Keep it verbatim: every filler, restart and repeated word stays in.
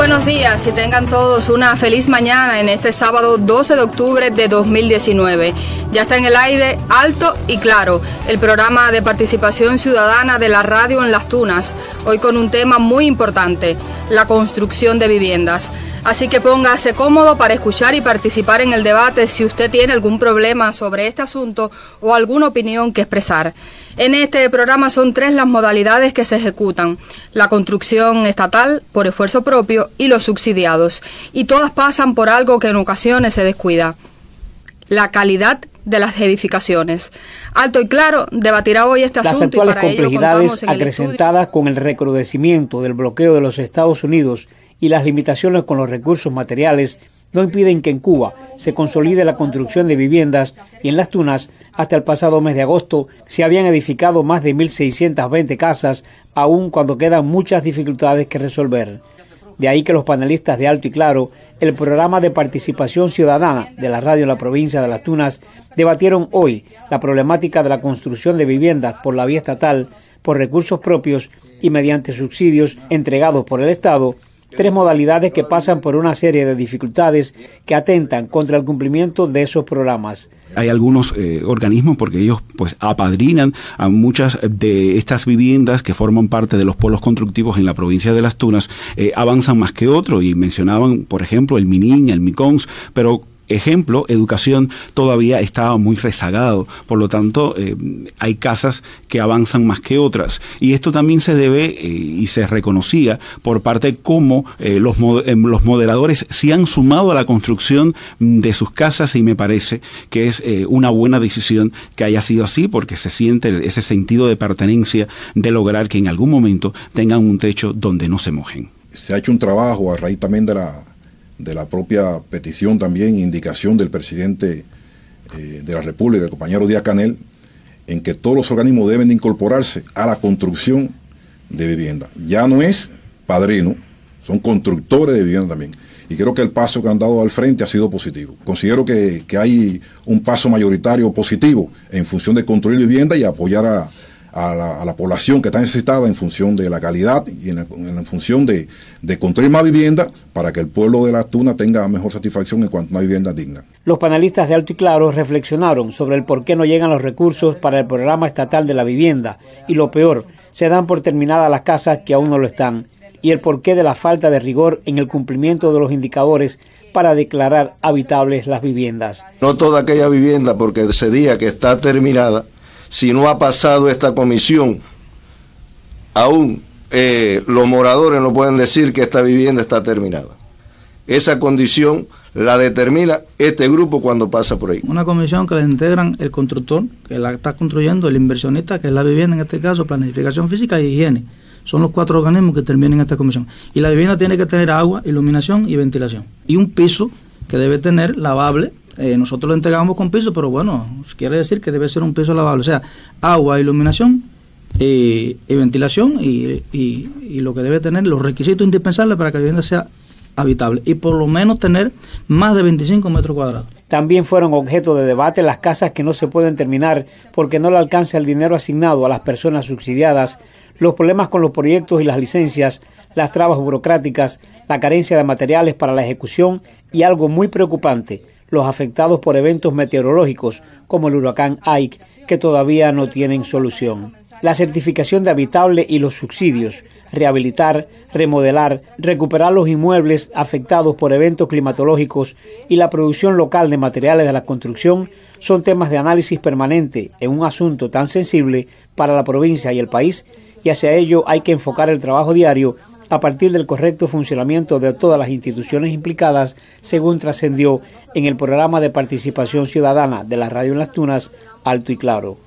buenos días y tengan todos una feliz mañana en este sábado doce de octubre de dos mil diecinueve. Ya está en el aire Alto y Claro, el programa de participación ciudadana de la radio en Las Tunas, hoy con un tema muy importante, la construcción de viviendas. Así que póngase cómodo para escuchar y participar en el debate si usted tiene algún problema sobre este asunto o alguna opinión que expresar. En este programa son tres las modalidades que se ejecutan: la construcción estatal, por esfuerzo propio, y los subsidiados. Y todas pasan por algo que en ocasiones se descuida: la calidad de las edificaciones. Alto y Claro debatirá hoy este asunto. Las actuales complejidades acrecentadas con el recrudecimiento del bloqueo de los Estados Unidos y las limitaciones con los recursos materiales no impiden que en Cuba se consolide la construcción de viviendas, y en Las Tunas, hasta el pasado mes de agosto, se habían edificado más de mil seiscientas veinte casas, aun cuando quedan muchas dificultades que resolver. De ahí que los panelistas de Alto y Claro, el programa de participación ciudadana de la radio en la provincia de Las Tunas, debatieron hoy la problemática de la construcción de viviendas por la vía estatal, por recursos propios y mediante subsidios entregados por el Estado, tres modalidades que pasan por una serie de dificultades que atentan contra el cumplimiento de esos programas. Hay algunos eh, organismos, porque ellos pues apadrinan a muchas de estas viviendas que forman parte de los polos constructivos en la provincia de Las Tunas, eh, avanzan más que otros, y mencionaban, por ejemplo, el MININ, el MICONS, pero ejemplo, educación todavía está muy rezagado, por lo tanto eh, hay casas que avanzan más que otras, y esto también se debe eh, y se reconocía por parte como eh, los, mod eh, los moderadores se han sumado a la construcción de sus casas, y me parece que es eh, una buena decisión que haya sido así, porque se siente ese sentido de pertenencia, de lograr que en algún momento tengan un techo donde no se mojen. Se ha hecho un trabajo a raíz también de la de la propia petición, también indicación del presidente eh, de la República, el compañero Díaz-Canel, en que todos los organismos deben de incorporarse a la construcción de vivienda. Ya no es padrino, son constructores de vivienda también. Y creo que el paso que han dado al frente ha sido positivo. Considero que, que hay un paso mayoritario positivo en función de construir vivienda y apoyar a A la, a la población que está necesitada en función de la calidad y en, la, en función de, de construir más vivienda para que el pueblo de Las Tunas tenga mejor satisfacción en cuanto a una vivienda digna. Los panelistas de Alto y Claro reflexionaron sobre el por qué no llegan los recursos para el programa estatal de la vivienda, y lo peor, se dan por terminadas las casas que aún no lo están, y el porqué de la falta de rigor en el cumplimiento de los indicadores para declarar habitables las viviendas. No toda aquella vivienda, porque se diga que está terminada, si no ha pasado esta comisión, aún eh, los moradores no pueden decir que esta vivienda está terminada. Esa condición la determina este grupo cuando pasa por ahí. Una comisión que la integran el constructor, que la está construyendo, el inversionista, que es la vivienda en este caso, planificación física y higiene. Son los cuatro organismos que terminan esta comisión. Y la vivienda tiene que tener agua, iluminación y ventilación. Y un piso que debe tener lavable. Eh, nosotros lo entregamos con piso, pero bueno, quiere decir que debe ser un piso lavable, o sea, agua, iluminación eh, y ventilación y, y, y lo que debe tener, los requisitos indispensables para que la vivienda sea habitable, y por lo menos tener más de veinticinco metros cuadrados. También fueron objeto de debate las casas que no se pueden terminar porque no le alcanza el dinero asignado a las personas subsidiadas, los problemas con los proyectos y las licencias, las trabas burocráticas, la carencia de materiales para la ejecución y, algo muy preocupante, los afectados por eventos meteorológicos como el huracán Ike, que todavía no tienen solución. La certificación de habitable y los subsidios, rehabilitar, remodelar, recuperar los inmuebles afectados por eventos climatológicos y la producción local de materiales de la construcción son temas de análisis permanente en un asunto tan sensible para la provincia y el país, y hacia ello hay que enfocar el trabajo diario a partir del correcto funcionamiento de todas las instituciones implicadas, según trascendió en el programa de participación ciudadana de la radio en Las Tunas, Alto y Claro.